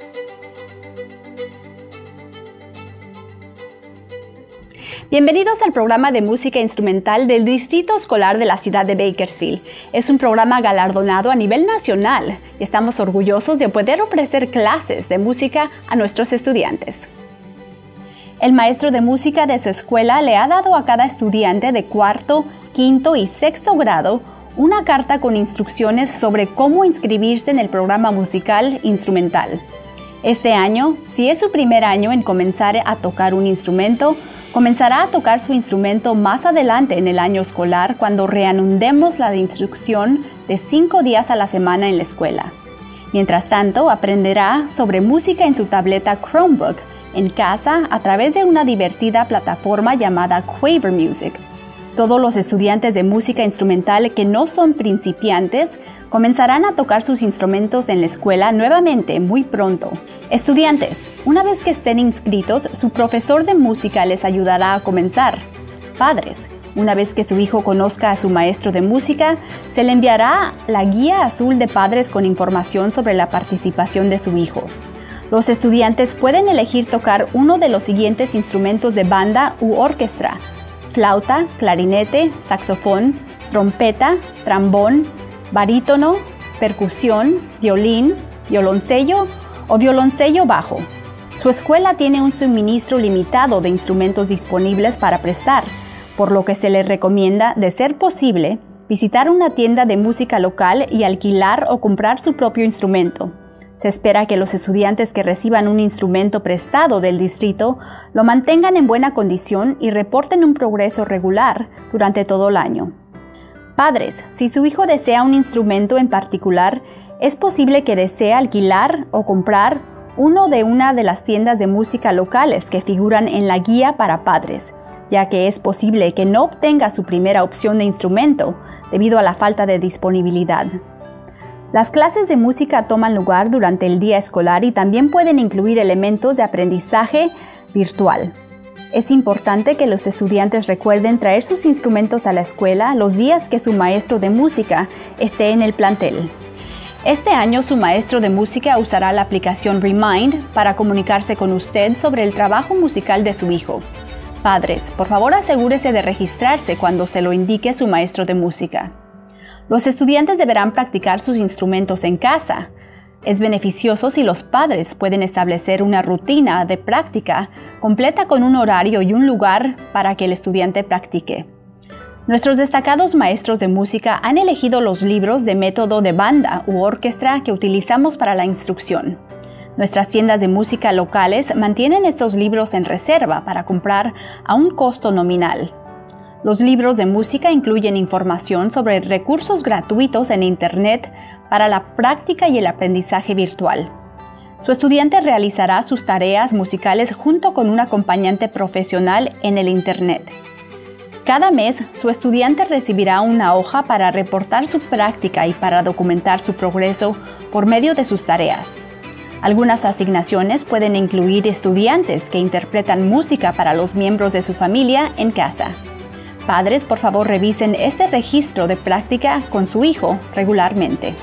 Bienvenidos al programa de música instrumental del Distrito Escolar de la ciudad de Bakersfield. Es un programa galardonado a nivel nacional y estamos orgullosos de poder ofrecer clases de música a nuestros estudiantes. El maestro de música de su escuela le ha dado a cada estudiante de cuarto, quinto y sexto grado una carta con instrucciones sobre cómo inscribirse en el programa musical instrumental. Este año, si es su primer año en comenzar a tocar un instrumento, comenzará a tocar su instrumento más adelante en el año escolar cuando reanudemos la instrucción de 5 días a la semana en la escuela. Mientras tanto, aprenderá sobre música en su tableta Chromebook en casa a través de una divertida plataforma llamada Quaver Music. Todos los estudiantes de música instrumental que no son principiantes comenzarán a tocar sus instrumentos en la escuela nuevamente muy pronto. Estudiantes, una vez que estén inscritos, su profesor de música les ayudará a comenzar. Padres, una vez que su hijo conozca a su maestro de música, se le enviará la guía azul de padres con información sobre la participación de su hijo. Los estudiantes pueden elegir tocar uno de los siguientes instrumentos de banda u orquesta: flauta, clarinete, saxofón, trompeta, trombón, barítono, percusión, violín, violoncello o violoncello bajo. Su escuela tiene un suministro limitado de instrumentos disponibles para prestar, por lo que se les recomienda, de ser posible, visitar una tienda de música local y alquilar o comprar su propio instrumento. Se espera que los estudiantes que reciban un instrumento prestado del distrito lo mantengan en buena condición y reporten un progreso regular durante todo el año. Padres, si su hijo desea un instrumento en particular, es posible que desee alquilar o comprar uno de una de las tiendas de música locales que figuran en la guía para padres, ya que es posible que no obtenga su primera opción de instrumento debido a la falta de disponibilidad. Las clases de música toman lugar durante el día escolar y también pueden incluir elementos de aprendizaje virtual. Es importante que los estudiantes recuerden traer sus instrumentos a la escuela los días que su maestro de música esté en el plantel. Este año su maestro de música usará la aplicación Remind para comunicarse con usted sobre el trabajo musical de su hijo. Padres, por favor asegúrese de registrarse cuando se lo indique su maestro de música. Los estudiantes deberán practicar sus instrumentos en casa. Es beneficioso si los padres pueden establecer una rutina de práctica completa con un horario y un lugar para que el estudiante practique. Nuestros destacados maestros de música han elegido los libros de método de banda u orquesta que utilizamos para la instrucción. Nuestras tiendas de música locales mantienen estos libros en reserva para comprar a un costo nominal. Los libros de música incluyen información sobre recursos gratuitos en Internet para la práctica y el aprendizaje virtual. Su estudiante realizará sus tareas musicales junto con un acompañante profesional en el Internet. Cada mes, su estudiante recibirá una hoja para reportar su práctica y para documentar su progreso por medio de sus tareas. Algunas asignaciones pueden incluir estudiantes que interpretan música para los miembros de su familia en casa. Padres, por favor, revisen este registro de práctica con su hijo regularmente.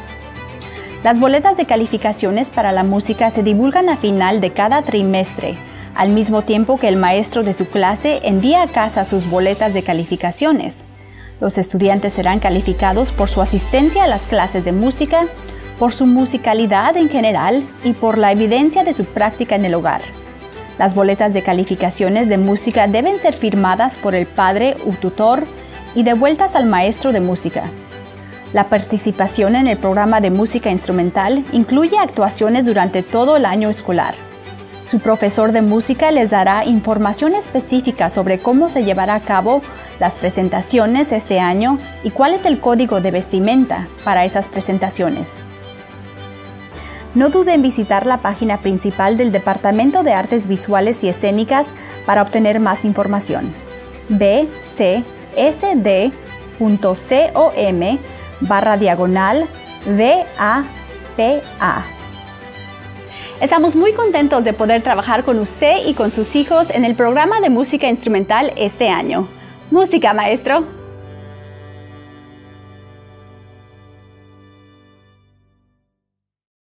Las boletas de calificaciones para la música se divulgan a final de cada trimestre, al mismo tiempo que el maestro de su clase envía a casa sus boletas de calificaciones. Los estudiantes serán calificados por su asistencia a las clases de música, por su musicalidad en general y por la evidencia de su práctica en el hogar. Las boletas de calificaciones de música deben ser firmadas por el padre o tutor y devueltas al maestro de música. La participación en el programa de música instrumental incluye actuaciones durante todo el año escolar. Su profesor de música les dará información específica sobre cómo se llevará a cabo las presentaciones este año y cuál es el código de vestimenta para esas presentaciones. No dude en visitar la página principal del Departamento de Artes Visuales y Escénicas para obtener más información. bcsd.com/VAPA. Estamos muy contentos de poder trabajar con usted y con sus hijos en el programa de música instrumental este año. ¡Música, maestro!